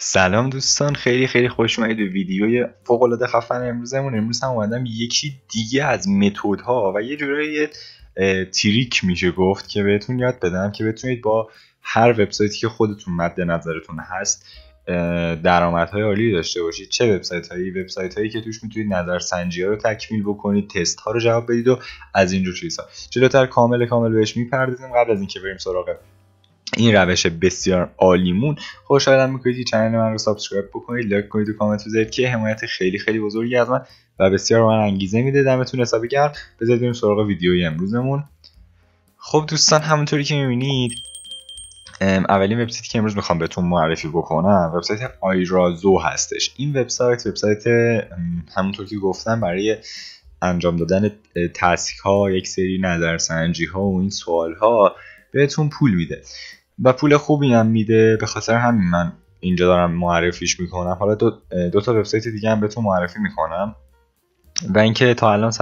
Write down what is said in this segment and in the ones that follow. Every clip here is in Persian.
سلام دوستان، خیلی خوش اومدید به ویدیوی فوق العاده خفن امروزمون. امروز هم اومدم یکی دیگه از متدها و یه جورایی تریک میشه گفت که بهتون یاد بدم که بتونید با هر وبسایتی که خودتون مد نظرتون هست درآمدهای عالی داشته باشید. چه وبسایت هایی که توش میتونید نظرسنجی ها رو تکمیل بکنید، تست ها رو جواب بدید و از اینجور چیزها. جلوتر کامل بهش میپردازیم. قبل از اینکه بریم سراغ این روش بسیار عالیمون، خوشحالم میکنید که چنل من رو سابسکرایب بکنید، لایک کنید و کامنت بذارید که حمایت خیلی بزرگی از من و بسیار به من انگیزه میده. دمتون حسابی گرم. بذارید بریم سراغ ویدیوی امروزمون. خب دوستان، همونطوری که میبینید اولین وبسایتی که امروز میخوام بهتون معرفی بکنم وبسایت آیرازو هستش. این وبسایت همونطور که گفتم برای انجام دادن تسک ها، یک سری نظرسنجی ها و این سوال ها بهتون پول میده و پول خوبی هم میده. به خاطر همین من اینجا دارم معرفیش میکنم. حالا دو تا وبسایت دیگه هم بهتون معرفی میکنم و اینکه تا الان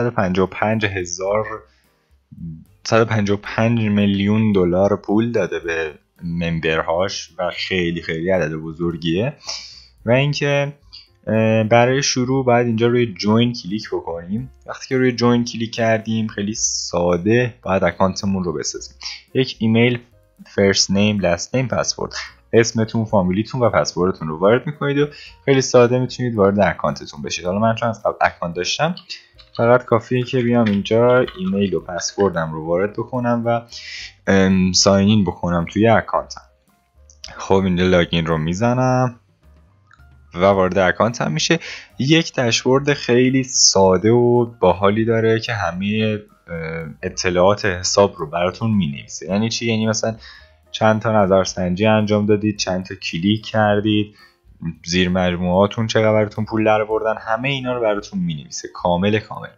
155 میلیون دلار پول داده به ممبرهاش و خیلی عدد بزرگیه. و اینکه برای شروع باید اینجا روی جوین کلیک بکنیم. وقتی که روی جوین کلیک کردیم خیلی ساده باید اکانتمون رو بسازیم. یک ایمیل، فرست نیم، لاست نیم، پسورد، اسمتون، فامیلیتون و پسوردتون رو وارد میکنید و خیلی ساده میتونید وارد اکانتتون بشید. حالا من چون از قبل اکانت داشتم فقط کافیه که بیام اینجا ایمیل و پسوردم رو وارد بکنم و ساین این بکنم توی اکانتم. خب اینجا لاگین رو میزنم و وارد اکانت هم میشه. یک داشبورد خیلی ساده و باحالی داره که همه اطلاعات حساب رو براتون مینویسه. یعنی چی؟ یعنی مثلا چند تا نظرسنجی انجام دادید، چند تا کلیک کردید، زیر مجموعاتون چقدر براتون پول درآوردن، همه اینا رو براتون مینویسه کامل.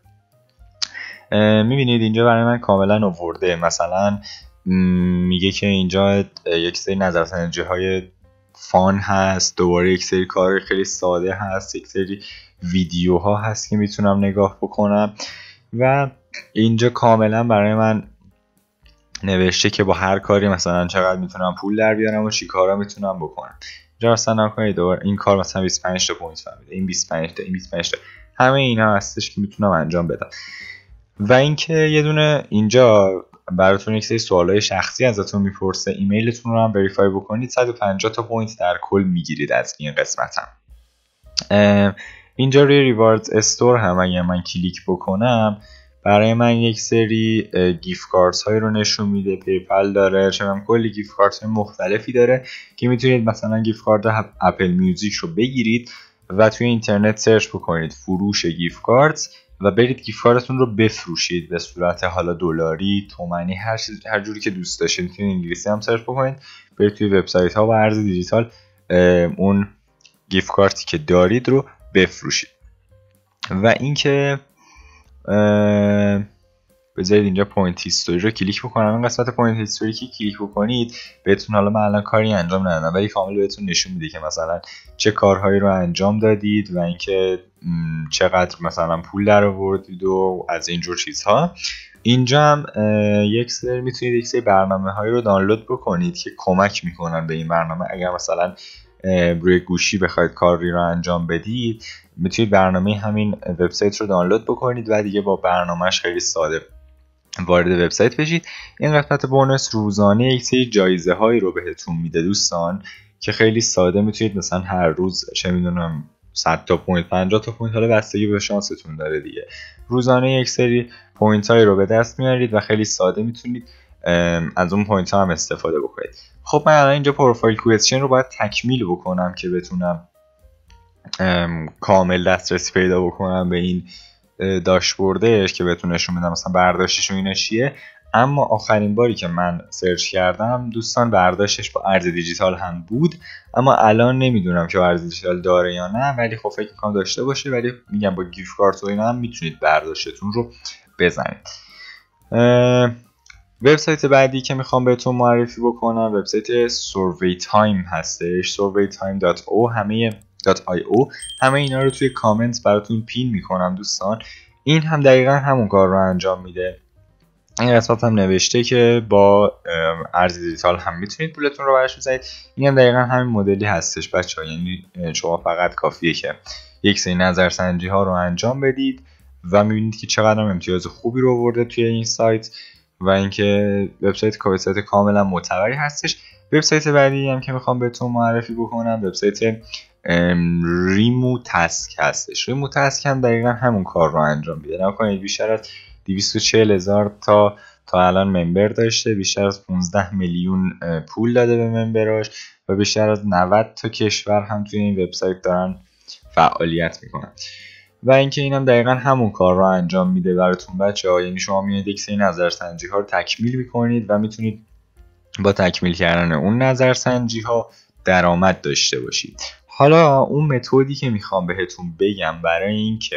میبینید اینجا برای من کاملا آورده. مثلا میگه که اینجا یک سری نظرسنجی های فان هست، دوباره یک سری کار خیلی ساده هست، یک سری ویدیوها هست که میتونم نگاه بکنم و اینجا کاملا برای من نوشته که با هر کاری مثلا چقدر میتونم پول در بیارم و چی کارا میتونم بکنم. اینجا مثلا کنید این کار مثلا 25 تا پوینت فهمیده، این 25 تا، این 25 تا، همه اینا هستش که میتونم انجام بدم. و اینکه یه دونه اینجا براتون یک سری سوالای شخصی ازتون میپرسه. ایمیلتون رو هم وریفای بکنید. 150 تا پوینت در کل میگیرید از این قسمت هم. اینجا روی ریواردز استور هم اگه من کلیک بکنم برای من یک سری گیفت کارت های رو نشون میده. پیپل داره، چون کلی گیفت کارت های مختلفی داره که میتونید مثلا گیفت کارت اپل میوزیک رو بگیرید و توی اینترنت سرچ بکنید فروش گیفت کارت و برید گیفت کارتتون رو بفروشید به صورت حالا دلاری، تومانی، هر جوری که دوست داشتید. میتونید انگلیسی هم سرچ بکنید، برید توی وبسایت ها و ارز دیجیتال اون گیفت کارتی که دارید رو بفروشید. و اینکه بذارید اینجا پوینت هیستوری رو کلیک بکنم. این قسمت پوینت هیستوری که کلیک بکنید بهتون، حالا من الان کاری انجام ندادم ولی کامل بهتون نشون میده که مثلا چه کارهایی رو انجام دادید و اینکه چقدر مثلا پول در آوردید و از اینجور چیزها. اینجا هم میتونید یک سری برنامه‌هایی رو دانلود بکنید که کمک میکنن به این برنامه. اگر مثلا روی گوشی بخواید کاری رو انجام بدید میتونید برنامه همین وبسایت رو دانلود بکنید و دیگه با برنامهش خیلی ساده وارد وبسایت بشید. این قسمت بونس روزانه یک سری جایزه هایی رو بهتون میده دوستان که خیلی ساده میتونید مثلا هر روز چه میدونم 100 تا پوینت، 50 تا پوینت، حالا بستگی به شانستون داره دیگه، روزانه یک سری پوینت هایی رو به دست میارید و خیلی ساده میتونید از اون پوینت ها هم استفاده بکنید. خب من الان اینجا پروفایل کوئسچن رو باید تکمیل بکنم که بتونم کامل دسترسی پیدا بکنم به این داشبوردش که بهتون نشون بدم مثلا برداشتش و اینا چیه. اما آخرین باری که من سرچ کردم دوستان برداشتش با ارز دیجیتال هم بود، اما الان نمیدونم که ارز دیجیتال داره یا نه، ولی خب فکر می‌کنم داشته باشه. ولی میگم با گیفت کارت و اینا هم میتونید برداشتتون رو بزنید. وبسایت بعدی که میخوام بهتون معرفی بکنم وبسایت سروی تایم هستش. surveytime.io همه اینا رو توی کامنت براتون پین میکنم دوستان. این هم دقیقا همون کار رو انجام میده. این قسمت هم نوشته که با ارز دیجیتال هم میتونید پولتون رو براش بزنید. این هم دقیقا همین مدلی هستش بچه‌ها، یعنی شما فقط کافیه که یک سری نظرسنجی ها رو انجام بدید و میبینید که چقدر امتیاز خوبی رو آورده توی این سایت و اینکه وبسایت کاملا معتبری هستش. وبسایت بعدی هم که میخوام بهتون معرفی بکنم وبسایت ریمو تاسک هستش. ریمو تاسک هم دقیقا همون کار رو انجام میده. نکنید بیشتر از 240,000 تا الان ممبر داشته، بیشتر از 15 میلیون پول داده به ممبراش و بیشتر از 90 تا کشور هم توی این وبسایت دارن فعالیت میکنن و اینکه اینم دقیقا همون کار رو انجام میده براتون بچه‌ها. یعنی شما میاد یک سری نظرسنجی ها رو تکمیل میکنید و میتونید با تکمیل کردن اون نظرسنجی ها درآمد داشته باشید. حالا اون متدی که میخوام بهتون بگم برای اینکه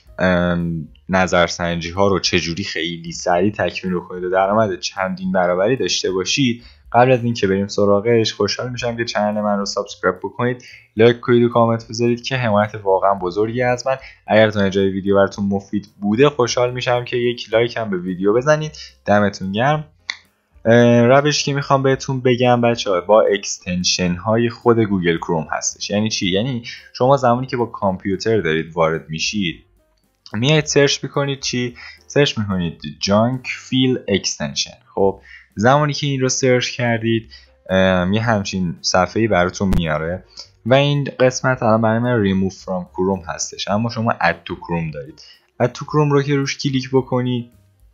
نظرسنجی ها رو چجوری خیلی سریع تکمیل کنید و درآمد چندین برابری داشته باشید، قبل از اینکه بریم سراغش خوشحال میشم که کانال من رو سابسکرایب بکنید، لایک کنید و کامنت بذارید که حمایت واقعا بزرگی از من. اگر تا اینجای ویدیو براتون مفید بوده خوشحال میشم که یک لایک هم به ویدیو بزنید. دمتون گرم. روشی که میخوام بهتون بگم بچه‌ها با اکستنشن های خود گوگل کروم هستش. یعنی چی؟ یعنی شما زمانی که با کامپیوتر دارید وارد میشید میایید سرچ میکنید چی؟ سرچ میکنید جانک فیل اکستنشن. خب زمانی که این رو سرچ کردید یه همچین صفحه‌ای براتون میاره و این قسمت الان برای من ریموو فرام کروم هستش، اما شما اد تو کروم دارید. اد تو کروم رو که روش کلیک بکنید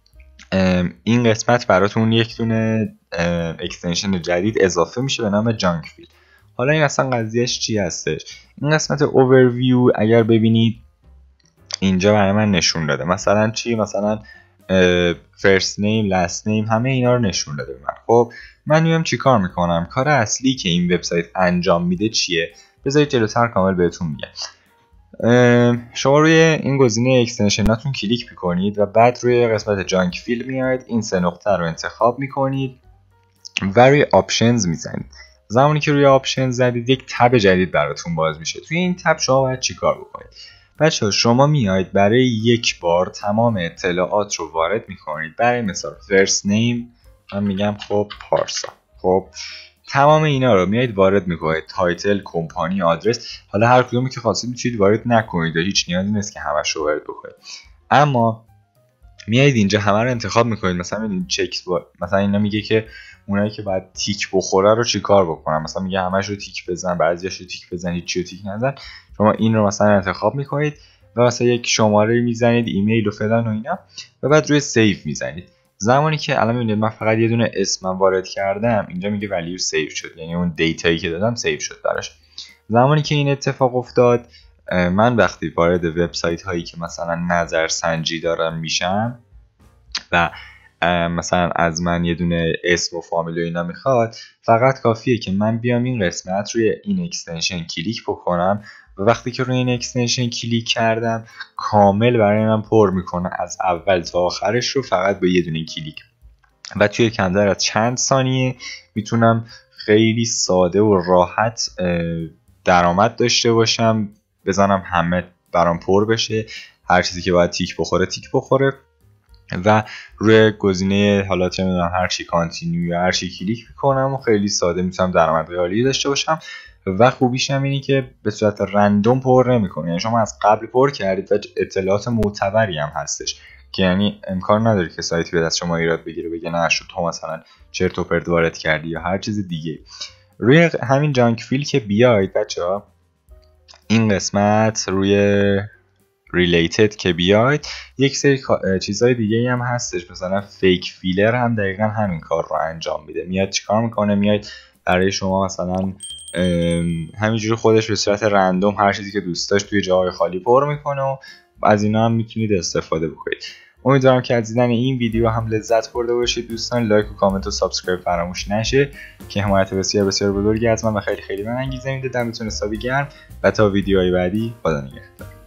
این قسمت براتون یک دونه اکستنشن جدید اضافه میشه به نام جانک فیل. حالا این اصلا قضیهش چی هستش؟ این قسمت اوورویو اگر ببینید اینجا برای من نشون داده مثلا چی، مثلا فرست نیم، لاست نیم، همه اینا رو نشون داده به من. خب من میام چی کار میکنم؟ کار اصلی که این وبسایت انجام میده چیه؟ بذارید جلوتر کامل بهتون میگم. شما روی این گزینه اکستنشناتون کلیک میکنید و بعد روی قسمت جانک فیل میاید، این سه نقطه رو انتخاب میکنید و روی آپشنز میزنید. زمانی که روی آپشنز زدید یک تب جدید براتون باز میشه. توی این تب شما باید چی کار بکنید؟ بچه‌ها شما میاید برای یک بار تمام اطلاعات رو وارد میکنید. برای مثال فرست نیم من میگم خب پارسا. خب تمام اینا رو میایید وارد میکنید، تایتل، کمپانی، آدرس. حالا هر کدومی که خواستید میتونید وارد نکنید، هیچ نیازی نیست که همش رو وارد بکنید، اما میایید اینجا همه رو انتخاب میکنید. مثلا ببینید چک مثلا اینا میگه که اونایی که بعد تیک بخوره رو چیکار بکنم، مثلا میگه همش رو تیک بزن، بعضیاشو تیک بزن، هیچی رو تیک نزن. شما این رو مثلا انتخاب میکنید و مثلا یک شماره میزنید، ایمیل و فلان و اینا و بعد روی سیو میزنید. زمانی که الان میبینید من فقط یه دونه اسمم وارد کردم، اینجا میگه ولیو سیو شد، یعنی اون دیتایی که دادم سیو شد براش. زمانی که این اتفاق افتاد من وقتی وارد وبسایت هایی که مثلا نظرسنجی دارم میشم و مثلا از من یه دونه اسم و فامیل و اینا میخواد، فقط کافیه که من بیام این قسمت روی این اکستنشن کلیک بکنم و وقتی که روی این اکستنشن کلیک کردم کامل برای من پر میکنه از اول تا آخرش رو فقط با یه دونه کلیک و توی کمتر از چند ثانیه میتونم خیلی ساده و راحت درآمد داشته باشم، بزنم همه برام پر بشه، هر چیزی که باید تیک بخوره تیک بخوره و روی گزینه حالا چه میدونم هر چی کانتینیو یا هر چی کلیک میکنم و خیلی ساده میتونم درآمد ریالی داشته باشم. و خوبیش هم اینه که به صورت رندوم پر نمیکنه، یعنی شما از قبل پر کردید و اطلاعات معتبری هم هستش که یعنی امکان نداره که سایتی به دست شما ایراد بگیره بگه نه شد تو مثلا چرت و پرت وارد کردی یا هر چیز دیگه. روی همین جانک فیل که بیاید بچه‌ها این قسمت روی ریلیتد که بیاید یک سری چیزهای دیگه هم هستش، مثلا فیک فیلر هم دقیقا همین کار رو انجام میده. میاد چیکار میکنه؟ میاد برای شما مثلا همینجوری خودش به صورت رندوم هر چیزی که دوست داشت توی جاهای خالی پر میکنه و از اینا هم میتونید استفاده بکنید. امیدوارم که از دیدن این ویدیو هم لذت برده باشید دوستان. لایک و کامنت و سابسکرایب فراموش نشه که حمایت بسیار بسیار بزرگی از من و خیلی خیلی من انگیزه میده. دمتون حسابی گرم و تا ویدیوهای بعدی خدا نگهدار.